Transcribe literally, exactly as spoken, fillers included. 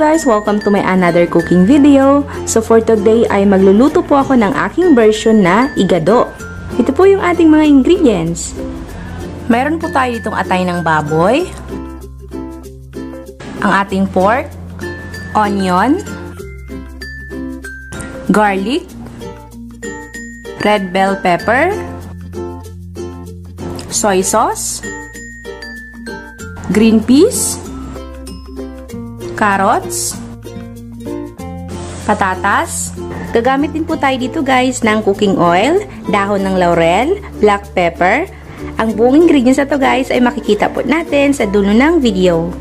guys! Welcome to my another cooking video. So for today ay magluluto po ako ng aking version na igado. Ito po yung ating mga ingredients. Meron po tayo itong atay ng baboy, ang ating pork, onion, garlic, red bell pepper, soy sauce, green peas, carrots, patatas. Gagamit din po tayo dito guys ng cooking oil, dahon ng laurel, black pepper. Ang buong ingredients na to guys ay makikita po natin sa dulo ng video.